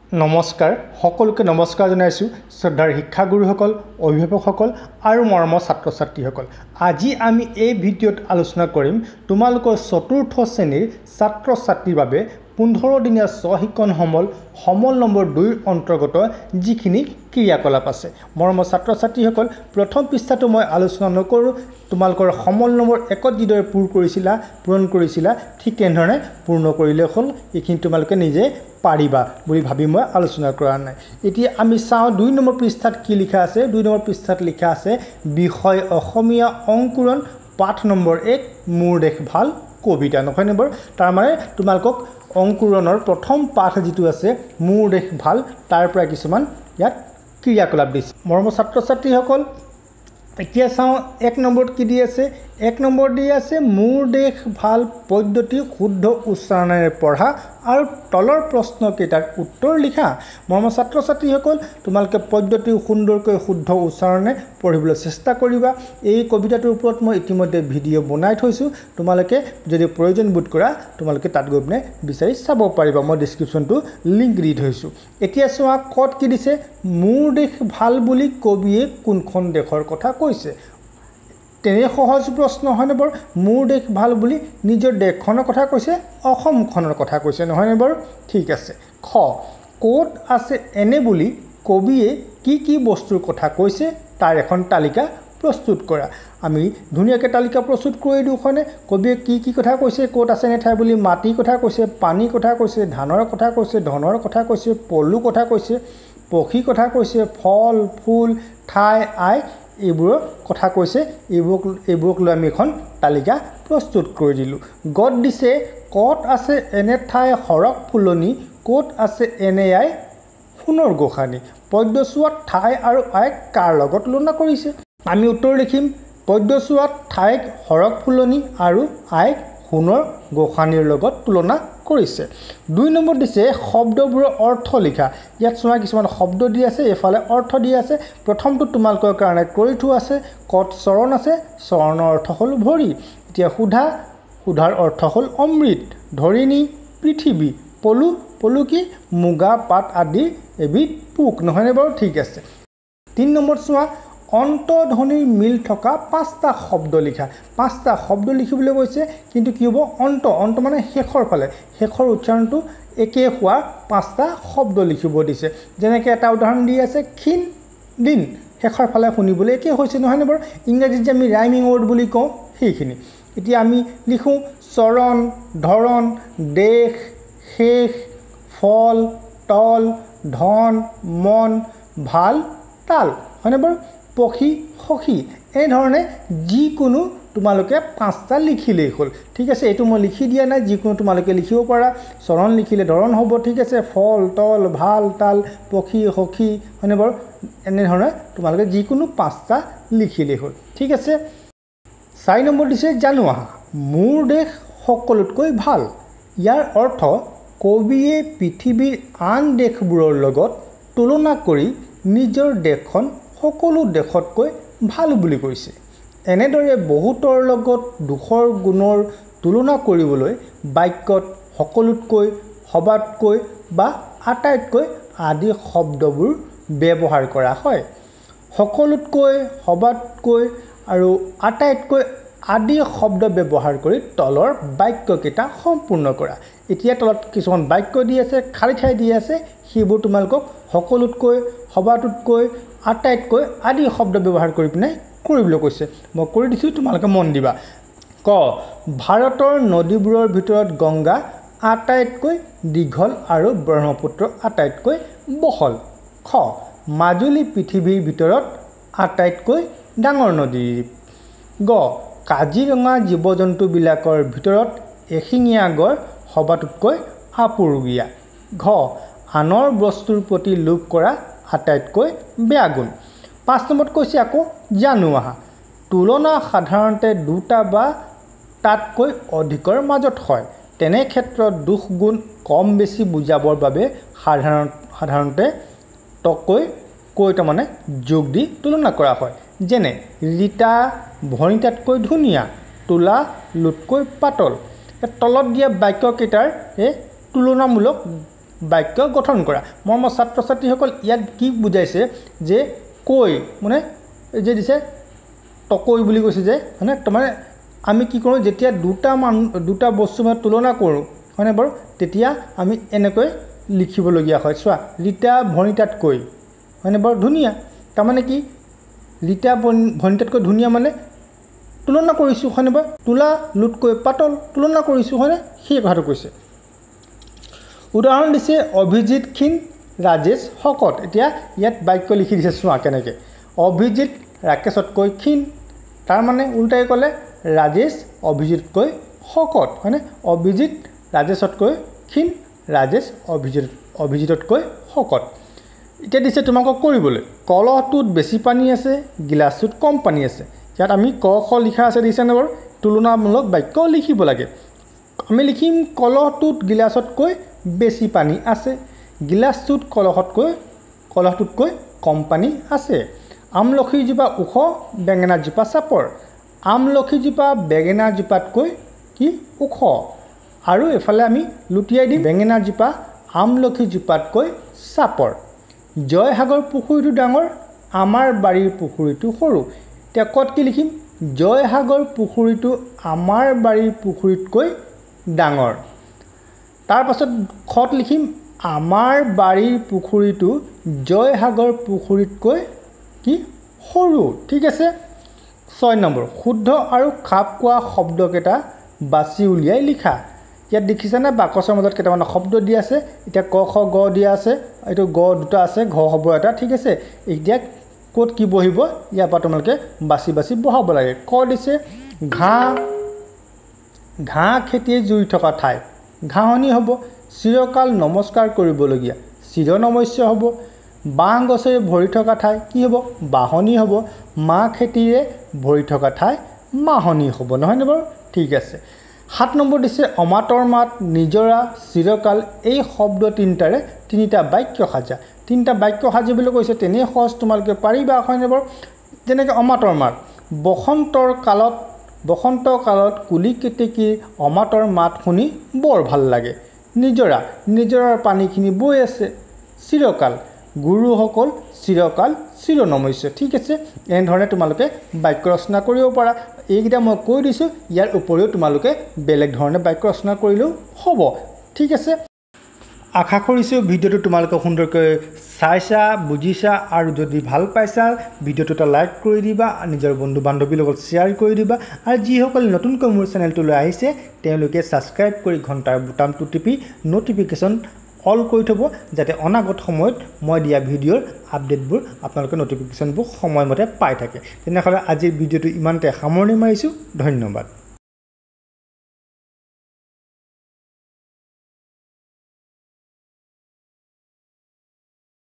নমস্কাৰ সকলোকে নমস্কাৰ জনাইছো শ্ৰদ্ধাৰ শিক্ষাগুৰুসকল অভিভাৱকসকল আৰু মৰমৰ ছাত্ৰ ছাত্ৰীসকল আজি আমি এই ভিডিঅ'ত আলোচনা কৰিম তোমালোকৰ চতুৰ্থ শ্ৰেণীৰ ছাত্ৰ ছাত্ৰীৰ বাবে 15 দিনীয়া সহিকন সমল নম্বৰ 2 অন্তৰ্গত যিখিনি ক্ৰিয়াকলাপ আছে মৰমৰ ছাত্ৰ ছাত্ৰীসকল প্ৰথম পৃষ্ঠাটো মই আলোচনা নকৰো তোমালোকৰ সমল নম্বৰ 1ত যিদৰে পূৰণ কৰিছিলা ঠিক এনেধৰণে পূৰ্ণ কৰিলে হ'ল এইখিনি তোমালোকে নিজে পাৰিবা বুলি ভাবি মই আলোচনা কৰা নাই এতিয়া আমি চাও 2 নম্বৰ পৃষ্ঠাত কি লিখা আছে 2 নম্বৰ পৃষ্ঠাত লিখা আছে বিষয় অসমীয়া অংকুৰণ পাঠ নম্বৰ 1 মোৰ দেশ ভাল কবিতা নহয় নেবৰ তাৰ মানে তোমালোকক অংকুৰণৰ প্ৰথম পাঠ যেটো আছে মোৰ দেশ ভাল তাৰ পৰা কিছুমান ইয়াত ক্ৰিয়াকলাপ দিছে মৰমৰ ছাত্ৰ ছাত্ৰীসকল এতিয়া চাও 1 নম্বৰত কি দি আছে 1 নম্বৰ দি আছে মোৰ দেশ ভাল পদ্ধতি শুদ্ধ উচ্চাৰণেৰে পঢ়া আৰু তলৰ প্ৰশ্ন কেইটাৰ উত্তৰ লিখা মৰমৰ ছাত্ৰ ছাত্ৰীসকল তোমালোকে পদ্ধতি সুন্দৰকৈ শুদ্ধ উচ্চাৰণে পঢ়িবলৈ চেষ্টা কৰিবা এই কবিতাটোৰ ওপৰত মই ইতিমধ্যে ভিডিঅ' বনাই থৈছো তোমালোকে যদি প্ৰয়োজন বোধ কৰা তোমালোকে তাত গৈ পিনে বিচাৰি চাব পাৰিবা মই ডেসক্ৰিপচনটো লিংক দি থৈছো এতিয়া চোৱা কত কি দিছে মোৰ দেশ ভাল বুলি কবিয়ে কোনখন দেশৰ কথা কৈছে তেনে সহজ প্ৰশ্ন হয়নে বৰ মোৰ দেশ ভাল বুলি নিজৰ দেশখনৰ কথা কৈছে অসমখনৰ কথা কৈছে নহয় নে বৰ ঠিক আছে খ কোট আছে এনে বুলি কবিয়ে কি বস্তুৰ কথা কৈছে তাৰ এখন তালিকা প্ৰস্তুত কৰা আমি ধুনিয়াকে তালিকা প্ৰস্তুত কৰি দিও হয়নে কবিয়ে কি কথা কৈছে কোট আছে এনে ঠাই বুলি মাটি কথা কৈছে পানী কথা কৈছে ধানৰ কথা কৈছে ধনৰ কথা কৈছে পলু কথা কৈছে পক্ষী কথা কৈছে ফল ফুল ঠাই আই এইবোৰ কথা কৈছে এইবোৰ লৈ আমি এখন তালিকা প্ৰস্তুত কৰি দিলো গড দিছে কত আছে এনে ঠাই হৰক ফুলনি কত আছে এনে আই ফুনৰ গোখানি পদ্যচুৱাত ঠাই আৰু আইক কাৰ লগত তুলনা কৰিছে আমি উত্তৰ লিখিম পদ্যচুৱাত ঠাইক হৰক ফুলনি আৰু আইক ফুনৰ গোখানিৰ লগত তুলনা কৰিছে 2 নম্বৰ দিছে শব্দবোৰৰ অৰ্থ লিখা ইয়াত চোৱা কিছুমান শব্দ দি আছে এফালে অৰ্থ দি আছে প্ৰথমটো তোমালোকৰ কাৰণে কৰি থোৱা আছে কত চৰণ আছে চৰণৰ অৰ্থ হ'ল ভৰি এতিয়া সুধাৰ অৰ্থ হ'ল অমৃত ধৰিনী পৃথিৱী পলু কি মুগা পাত আদি এবিধ পোক নহয়নে বাৰু ঠিক আছে 3 নম্বৰ চোৱা অন্তধ্বনিৰ মিল থকা 5টা শব্দ লিখা 5টা শব্দ লিখিবলৈ কৈছে কিন্তু কি হ'ব অন্ত মানে শেষৰ ফালে শেষৰ উচ্চাৰণটো একে হোৱা 5টা শব্দ লিখিব দিছে যেনেকৈ এটা উদাহৰণ দি আছে ক্ষীণ দিন শেষৰ ফালে শুনিবলৈ একে হৈছে নহয় নে বাৰু ইংৰাজীত যে আমি ৰাইমিং ৱৰ্ড বুলি কওঁ সেইখিনি এতিয়া আমি লিখো চৰণ ধৰণ দেশ শেষ ফল তল ধন মন ভাল তাল হয়নে বাৰু পক্ষী সখী এই ধৰণে যিকোনো তোমালোকে 5টা লিখিলেই হ'ল ঠিক আছে এটো মই লিখি দিয়া নাই যিকোনো তোমালোকে লিখিব পাৰা চৰণ লিখিলে ধৰণ হ'ব ঠিক আছে ফল তল ভাল তাল পক্ষী সখী হয়নে বাৰু এনে ধৰণে তোমালোকে যিকোনো 5টা লিখিলেই হ'ল ঠিক আছে 4 নম্বৰ দিছে জানো আহা মোৰ দেশ সকলোতকৈ ভাল ইয়াৰ অৰ্থ কবিয়ে পৃথিৱীৰ আন দেশবোৰৰ লগত তুলনা কৰি নিজৰ দেশখন সকলো দেশতকৈ ভাল বুলি কৈছে এনেদৰে বহুতৰ লগত দুখৰ গুণৰ তুলনা কৰিবলৈ বাক্যত সকলোতকৈ সবাতকৈ বা আটাইতকৈ আদি শব্দবোৰ ব্যৱহাৰ কৰা হয় সকলোতকৈ সবাতকৈ আৰু আটাইতকৈ আদি শব্দ ব্যৱহাৰ কৰি তলৰ বাক্যকেইটা সম্পূৰ্ণ কৰা এতিয়া তলত কিছুমান বাক্য দি আছে খালি ঠাই দি আছে সেইবোৰ তোমালোকক সকলোতকৈ সবাতকৈ আটাইতকৈ আদি শব্দ ব্যৱহাৰ কৰি পিনে কৰিবলৈ কৈছে মই কৰি দিছো তোমালোকে মন দিবা ক ভাৰতৰ নদীবোৰৰ ভিতৰত গংগা আটাইতকৈ দীঘল আৰু ব্ৰহ্মপুত্ৰ আটাইতকৈ বহল খ মাজুলী পৃথিৱীৰ ভিতৰত আটাইতকৈ ডাঙৰ নদী গ কাজিৰঙা জীৱ-জন্তুবিলাকৰ ভিতৰত এশিঙীয়া গড় সবাতোতকৈ আপুৰুগীয়া ঘ আনৰ বস্তুৰ প্ৰতি লোভ কৰা আটাইতকৈ বেয়া গুণ 5 নম্বৰত কৈছে আকৌ জানো আহা তুলনা সাধাৰণতে দুটা বা তাতকৈ অধিকৰ মাজত হয় তেনে ক্ষেত্ৰত দুখ গুণ কম বেছি বুজাবৰ বাবে সাধাৰণতে তকৈ তাৰমানে যোগ দি তুলনা কৰা হয় যেনে ৰীতা ভণিতাতকৈ ধুনীয়া তুলা লুটকৈ পাতল তলত দিয়া বাক্যকেইটাৰ তুলনামূলক বাক্য গঠন কৰা মৰমৰ ছাত্ৰ ছাত্ৰীসকল ইয়াত কি বুজাইছে যে কৈ মানে যে দিছে টকৈ বুলি কৈছে যে মানে মানে আমি কি কৰোঁ যেতিয়া দুটা বস্তু মানে তুলনা কৰোঁ হয়নে বাৰু তেতিয়া আমি এনেকৈ লিখিবলগীয়া হয় চোৱা ৰীতা ভণিতাতকৈ হয়নে বাৰু ধুনীয়া তাৰমানে কি ৰীতা ভণিতাতকৈ ধুনীয়া মানে তুলনা কৰিছোঁ হয়নে বাৰু তোলা লুটকৈ পাতল তুলনা কৰিছোঁ হয়নে সেই কথাটো কৈছে উদাহৰণ দিছে অভিজিত ক্ষীণ ৰাজেশ শকত এতিয়া ইয়াত বাক্য লিখি দিছে চোৱা কেনেকৈ অভিজিত ৰাকেশতকৈ ক্ষীণ তাৰ মানে উল্টাই ক'লে ৰাজেশ অভিজিতকৈ শকত হয়নে অভিজিত ৰাজেশতকৈ ক্ষীণ ৰাজেশ অভিজিততকৈ শকত এতিয়া দিছে তোমাকক কৰিবলৈ কলহটোত বেছি পানী আছে গিলাচটোত কম পানী আছে ইয়াত আমি ক খ লিখা আছে দিছেনে বাৰু তুলনামূলক বাক্য লিখিব লাগে আমি লিখিম কলহটোত গিলাচতকৈ বেছি পানী আছে গিলাচটোত কলহটোতকৈ কম পানী আছে আমলখিজোপা ওখ বেঙেনাজোপা চাপৰ আমলখিজোপা বেঙেনাজোপাতকৈ কি ওখ আৰু এফালে আমি লুটিয়াই দিম বেঙেনাজোপা আমলখিজোপাতকৈ চাপৰ জয়সাগৰ পুখুৰীটো ডাঙৰ আমাৰ বাৰীৰ পুখুৰীটো সৰু এতিয়া ক'ত কি লিখিম জয়সাগৰ পুখুৰীটো আমাৰ বাৰীৰ পুখুৰীতকৈ ডাঙৰ তাৰ পাছত খত লিখিম আমাৰ বাৰীৰ পুখুৰীটো জয়সাগৰ পুখুৰীতকৈ কি সৰু ঠিক আছে 6 নম্বৰ শুদ্ধ আৰু খাপ খোৱা শব্দকেইটা বাছি উলিয়াই লিখা ইয়াত দেখিছেনে বাকচৰ মাজত কেইটামান শব্দ দিয়া আছে এতিয়া ক খ গ দিয়া আছে এইটো গ দুটা আছে ঘ হ'ব এটা ঠিক আছে এতিয়া ক'ত কি বহিব ইয়াৰ পৰা তোমালোকে বাছি বাছি বহাব লাগে ক দিছে ঘাঁহ খেতিয়ে জুই থকা ঠাই ঘাঁহনি হ'ব চিৰকাল নমস্কাৰ কৰিবলগীয়া চিৰনমস্য হ'ব বাঁহ গছেৰে ভৰি থকা ঠাই কি হ'ব বাহনি হ'ব মাহ খেতিৰে ভৰি থকা ঠাই মাহনি হ'ব নহয়নে বাৰু ঠিক আছে 7 নম্বৰ দিছে অমাতৰ মাত নিজৰা চিৰকাল এই শব্দ তিনিটাৰে তিনিটা বাক্য সাজা তিনিটা বাক্য সাজিবলৈ কৈছে তেনে সহজ তোমালোকে পাৰিবা হয়নে বাৰু যেনেকৈ অমাতৰ মাত বসন্ত কালত কুলি কেতেকীৰ অমাতৰ মাত শুনি বৰ ভাল লাগে নিজৰাৰ পানীখিনি বৈ আছে চিৰকাল গুৰুসকল চিৰকাল চিৰনমস্য ঠিক আছে এনেধৰণে তোমালোকে বাক্য ৰচনা কৰিব পাৰা এইকেইটা মই কৈ দিছোঁ ইয়াৰ উপৰিও তোমালোকে বেলেগ ধৰণে বাক্য ৰচনা কৰিলেও হ'ব ঠিক আছে আশা কৰিছোঁ ভিডিঅ'টো তোমালোকে সুন্দৰকৈ চাইছা বুজিছা আৰু যদি ভাল পাইছা ভিডিঅ'টো এটা লাইক কৰি দিবা নিজৰ বন্ধু বান্ধৱীৰ লগত শ্বেয়াৰ কৰি দিবা আৰু যিসকল নতুনকৈ মোৰ চেনেলটোলৈ আহিছে তেওঁলোকে ছাবস্ক্ৰাইব কৰি ঘণ্টাৰ বুটামটো টিপি ন'টিফিকেশ্যন অল কৰি থ'ব যাতে অনাগত সময়ত মই দিয়া ভিডিঅ'ৰ আপডেটবোৰ আপোনালোকে ন'টিফিকেশ্যনবোৰ সময়মতে পাই থাকে তেনেহ'লে আজিৰ ভিডিঅ'টো ইমানতে সামৰণি মাৰিছোঁ ধন্যবাদ